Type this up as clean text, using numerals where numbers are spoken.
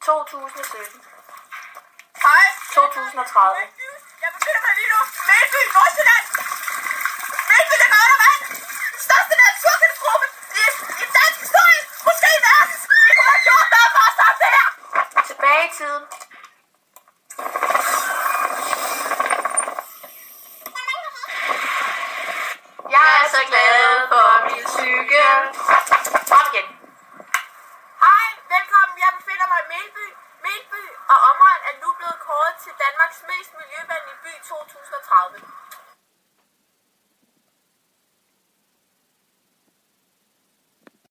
2017. Hej. 2030. Jeg befinder mig lige nu. Melby, Nordsjælland. Melby, det mangler vand. Største naturkatastrofe i dansk historie. Måske i verden. Vi kunne have gjort noget for at stoppe det her. Tilbage i tiden. Jeg er så glad for min cykel. Kom igen. Hej, velkommen. Jeg befinder mig i Melby. Melby og omegn er nu blevet kåret til Danmarks mest miljøvenlige by 2030.